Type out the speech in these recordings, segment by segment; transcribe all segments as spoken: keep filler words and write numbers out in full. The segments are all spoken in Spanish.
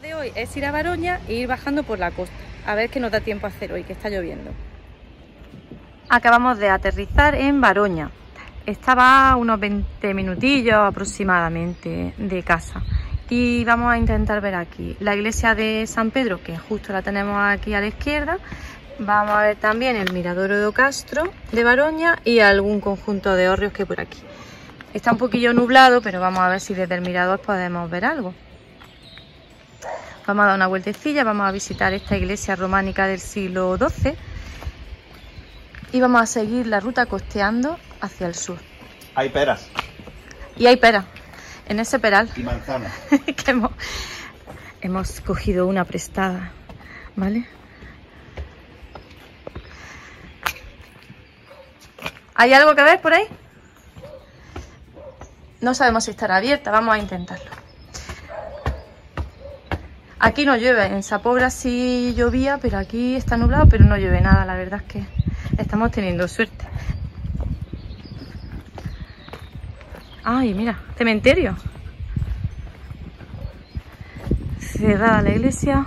De hoy es ir a Baroña e ir bajando por la costa, a ver qué nos da tiempo a hacer hoy, que está lloviendo. Acabamos de aterrizar en Baroña. Estaba a unos veinte minutillos aproximadamente de casa. Y vamos a intentar ver aquí la iglesia de San Pedro, que justo la tenemos aquí a la izquierda. Vamos a ver también el mirador do Castro de Baroña y algún conjunto de hórreos que hay por aquí. Está un poquillo nublado, pero vamos a ver si desde el mirador podemos ver algo. Vamos a dar una vueltecilla, vamos a visitar esta iglesia románica del siglo doce y vamos a seguir la ruta costeando hacia el sur. Hay peras. Y hay peras en ese peral. Y manzanas. que hemos, hemos cogido una prestada, ¿vale? ¿Hay algo que ver por ahí? No sabemos si estará abierta, vamos a intentarlo. Aquí no llueve, en Sapobra sí llovía, pero aquí está nublado, pero no llueve nada. La verdad es que estamos teniendo suerte. Ay, mira, cementerio. Cerrada la iglesia.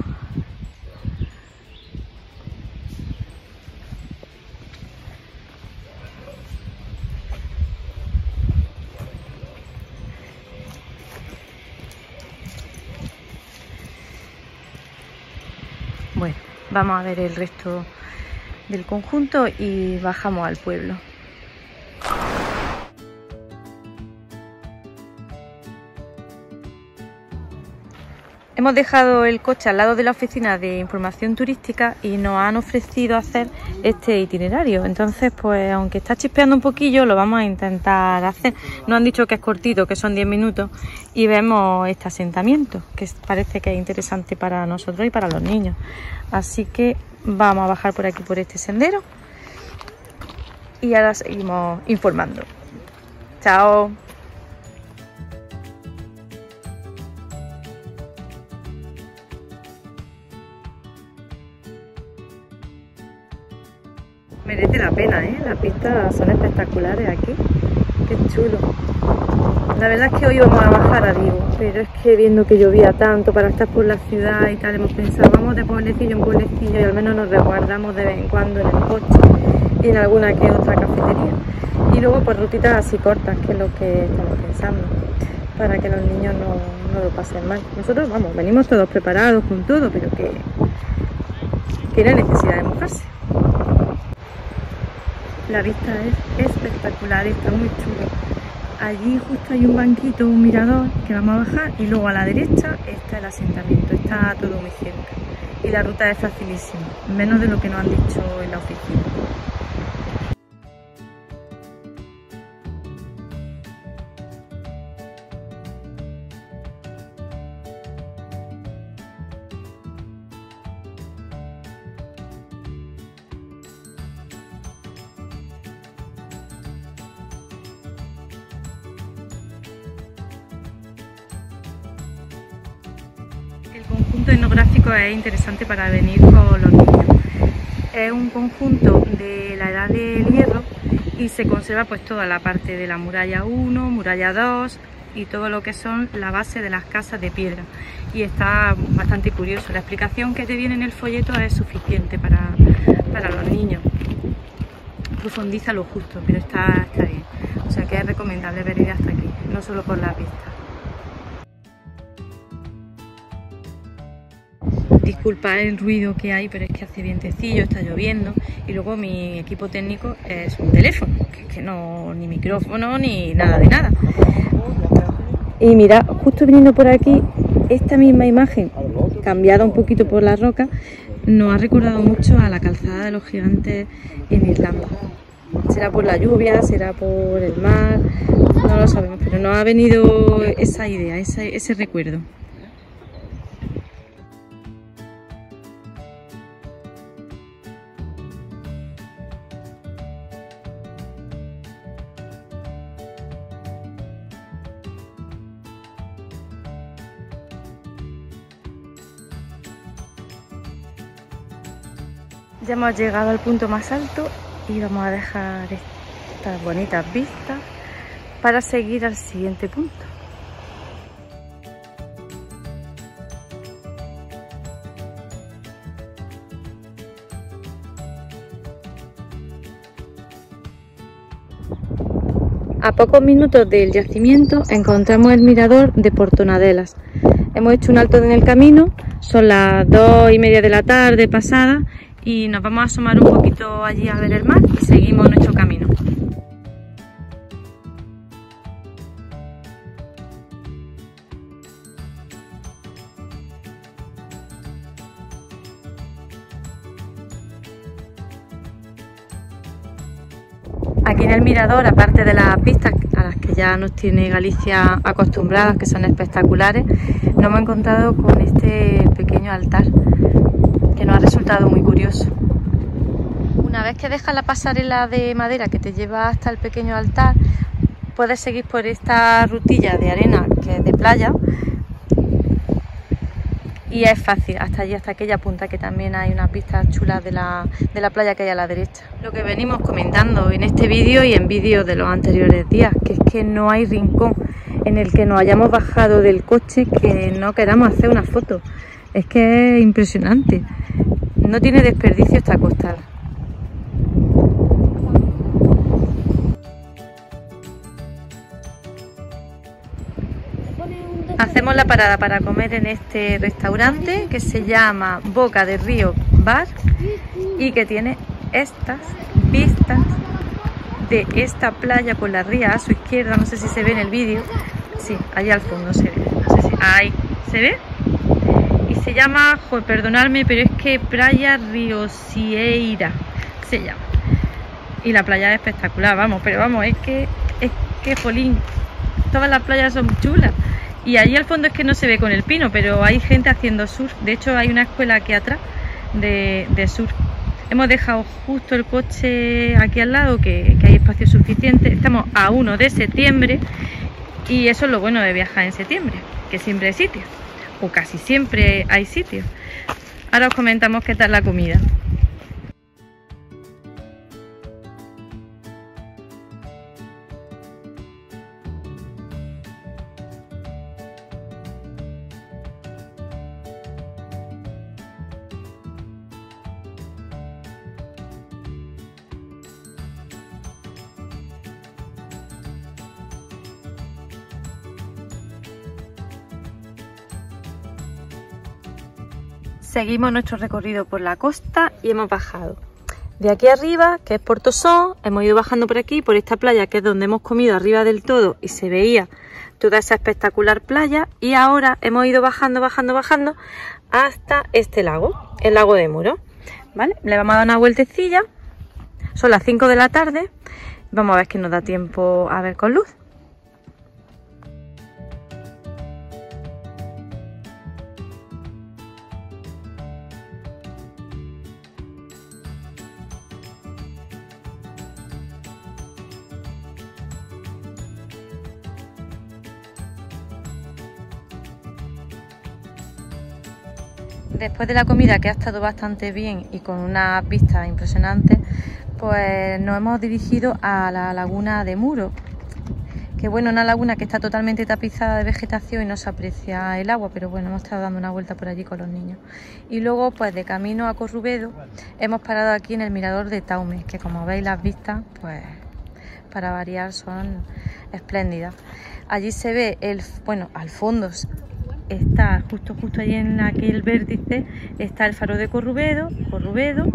Bueno, vamos a ver el resto del conjunto y bajamos al pueblo. Hemos dejado el coche al lado de la oficina de información turística y nos han ofrecido hacer este itinerario. Entonces, pues aunque está chispeando un poquillo, lo vamos a intentar hacer. Nos han dicho que es cortito, que son diez minutos, y vemos este asentamiento, que parece que es interesante para nosotros y para los niños. Así que vamos a bajar por aquí, por este sendero, y ahora seguimos informando. Chao. Merece la pena, ¿eh? Las pistas son espectaculares aquí. Qué chulo. La verdad es que hoy vamos a bajar a Vigo, pero es que viendo que llovía tanto para estar por la ciudad y tal, hemos pensado, vamos de pueblecillo en pueblecillo y al menos nos resguardamos de vez en cuando en el coche y en alguna que otra cafetería. Y luego pues rutitas así cortas, que es lo que estamos pensando, para que los niños no, no lo pasen mal. Nosotros, vamos, venimos todos preparados con todo, pero que, que no hay necesidad de mojarse. La vista es espectacular, está muy chulo. Allí justo hay un banquito, un mirador que vamos a bajar y luego a la derecha está el asentamiento, está todo muy cerca. Y la ruta es facilísima, menos de lo que nos han dicho en la oficina. El conjunto etnográfico es interesante para venir con los niños. Es un conjunto de la edad del hierro y se conserva pues toda la parte de la muralla uno, muralla dos y todo lo que son la base de las casas de piedra. Y está bastante curioso. La explicación que te viene en el folleto es suficiente para, para los niños. Profundiza lo justo, pero está, está bien. O sea que es recomendable venir hasta aquí, no solo por la vista. Disculpa el ruido que hay, pero es que hace vientecillo, está lloviendo y luego mi equipo técnico es un teléfono, que, que no, ni micrófono ni nada de nada. Y mira, justo viniendo por aquí, esta misma imagen, cambiada un poquito por la roca, nos ha recordado mucho a la calzada de los gigantes en Irlanda. Será por la lluvia, será por el mar, no lo sabemos, pero nos ha venido esa idea, ese, ese recuerdo. Ya hemos llegado al punto más alto y vamos a dejar estas bonitas vistas para seguir al siguiente punto. A pocos minutos del yacimiento encontramos el mirador de Portonadelas. Hemos hecho un alto en el camino, son las dos y media de la tarde pasada y nos vamos a asomar un poquito allí a ver el mar y seguimos nuestro camino. Aquí en el mirador, aparte de las vistas a las que ya nos tiene Galicia acostumbradas, que son espectaculares, nos hemos encontrado con este pequeño altar que nos ha resultado muy curioso. Una vez que dejas la pasarela de madera que te lleva hasta el pequeño altar, puedes seguir por esta rutilla de arena que es de playa y es fácil, hasta allí, hasta aquella punta, que también hay unas vistas chulas de la, de la playa que hay a la derecha. Lo que venimos comentando en este vídeo y en vídeos de los anteriores días, que es que no hay rincón en el que nos hayamos bajado del coche que no queramos hacer una foto. Es que es impresionante, no tiene desperdicio esta costa. Hacemos la parada para comer en este restaurante que se llama Boca de Río Bar y que tiene estas vistas de esta playa por la ría a su izquierda. No sé si se ve en el vídeo. Sí, allí al fondo se ve. No sé si... Ahí, ¿se ve? Y se llama, joder, perdonadme, pero es que Playa Riosieira se llama. Y la playa es espectacular, vamos, pero vamos, es que, es que, jolín, todas las playas son chulas. Y allí al fondo es que no se ve con el pino, pero hay gente haciendo surf. De hecho hay una escuela aquí atrás de, de surf. Hemos dejado justo el coche aquí al lado, que, que hay espacio suficiente. Estamos a uno de septiembre y eso es lo bueno de viajar en septiembre, que siempre hay sitio, o casi siempre hay sitio. Ahora os comentamos qué tal la comida. Seguimos nuestro recorrido por la costa y hemos bajado de aquí arriba, que es Portosón. Hemos ido bajando por aquí, por esta playa, que es donde hemos comido arriba del todo y se veía toda esa espectacular playa. Y ahora hemos ido bajando, bajando, bajando hasta este lago, el lago de Muro, ¿vale? Le vamos a dar una vueltecilla. Son las cinco de la tarde. Vamos a ver que nos da tiempo a ver con luz. Después de la comida, que ha estado bastante bien y con unas vistas impresionantes, pues nos hemos dirigido a la laguna de Muro. Que bueno, una laguna que está totalmente tapizada de vegetación y no se aprecia el agua, pero bueno, hemos estado dando una vuelta por allí con los niños. Y luego, pues de camino a Corrubedo, hemos parado aquí en el mirador de Taume, que como veis las vistas, pues para variar son espléndidas. Allí se ve, el, bueno, al fondo está justo justo allí en aquel vértice está el faro de Corrubedo, Corrubedo.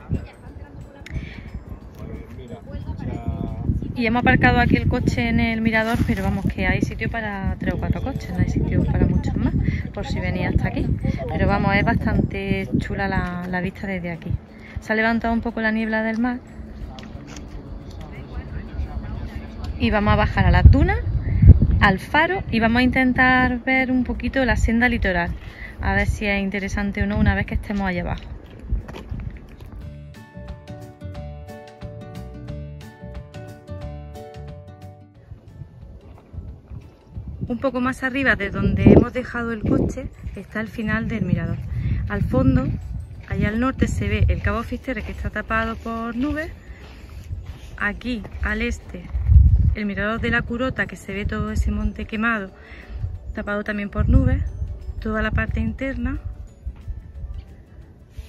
Y hemos aparcado aquí el coche en el mirador, pero vamos, que hay sitio para tres o cuatro coches, no hay sitio para muchos más, por si venía hasta aquí. Pero vamos, es bastante chula la, la vista desde aquí. Se ha levantado un poco la niebla del mar y vamos a bajar a la duna, al faro, y vamos a intentar ver un poquito la senda litoral, a ver si es interesante o no una vez que estemos allá abajo. Un poco más arriba de donde hemos dejado el coche está el final del mirador. Al fondo, allá al norte, se ve el Cabo Fisterra, que está tapado por nubes. Aquí al este, el mirador de la Curota, que se ve todo ese monte quemado, tapado también por nubes, toda la parte interna.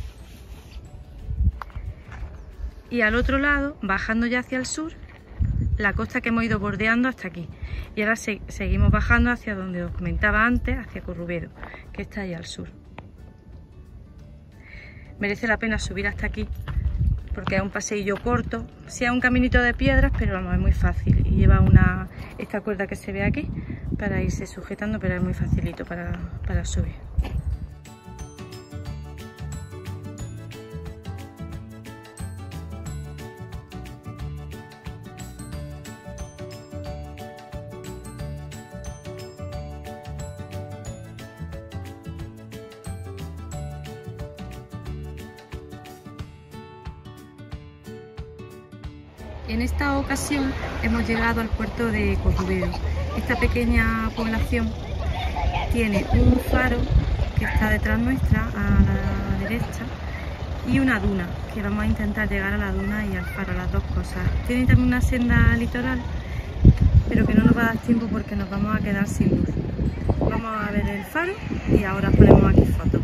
Y al otro lado, bajando ya hacia el sur, la costa que hemos ido bordeando hasta aquí. Y ahora se, seguimos bajando hacia donde os comentaba antes, hacia Corrubedo, que está ahí al sur. Merece la pena subir hasta aquí, porque es un paseillo corto, sí es un caminito de piedras, pero vamos, es muy fácil. Y lleva una, esta cuerda que se ve aquí para irse sujetando, pero es muy facilito para, para subir. En esta ocasión hemos llegado al puerto de Corrubedo. Esta pequeña población tiene un faro que está detrás nuestra, a la derecha, y una duna, que vamos a intentar llegar a la duna y al faro, las dos cosas. Tiene también una senda litoral, pero que no nos va a dar tiempo porque nos vamos a quedar sin luz. Vamos a ver el faro y ahora ponemos aquí fotos.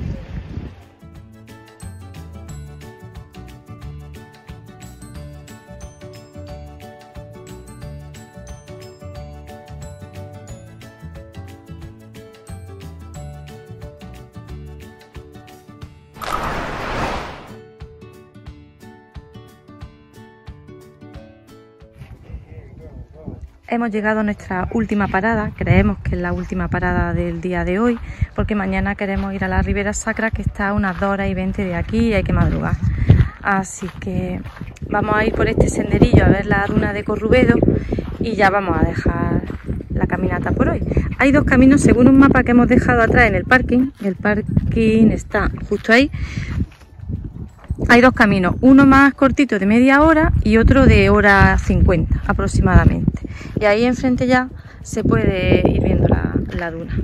Hemos llegado a nuestra última parada, creemos que es la última parada del día de hoy, porque mañana queremos ir a la Ribera Sacra, que está a unas dos horas y veinte de aquí y hay que madrugar. Así que vamos a ir por este senderillo a ver la duna de Corrubedo y ya vamos a dejar la caminata por hoy. Hay dos caminos según un mapa que hemos dejado atrás en el parking, el parking está justo ahí. Hay dos caminos, uno más cortito de media hora y otro de hora cincuenta aproximadamente. Y ahí enfrente ya se puede ir viendo la, la duna.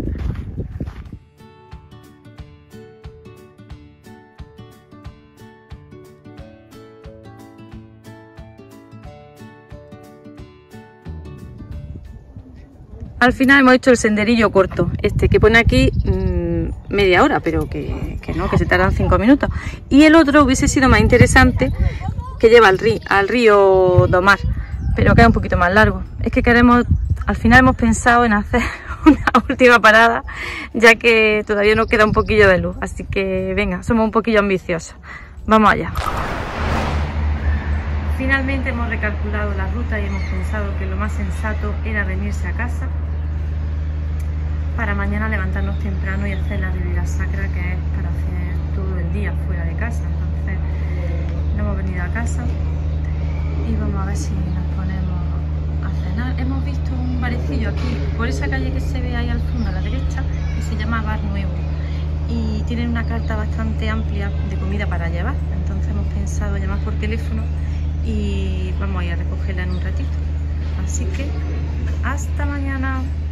Al final hemos hecho el senderillo corto, este que pone aquí mmm, media hora, pero que, que no, que se tardan cinco minutos. Y el otro hubiese sido más interesante, que lleva al río, al río Domar, pero que es un poquito más largo. Es que queremos, al final hemos pensado en hacer una última parada, ya que todavía nos queda un poquillo de luz. Así que venga, somos un poquillo ambiciosos. Vamos allá. Finalmente hemos recalculado la ruta y hemos pensado que lo más sensato era venirse a casa para mañana levantarnos temprano y hacer la Ribera Sacra, que es para hacer todo el día fuera de casa. Entonces no hemos venido a casa y vamos a ver si nos ponemos a cenar. Hemos visto un barecillo aquí por esa calle que se ve ahí al fondo a la derecha, que se llama Bar Nuevo, y tienen una carta bastante amplia de comida para llevar. Entonces hemos pensado llamar por teléfono y vamos a ir a recogerla en un ratito. Así que hasta mañana.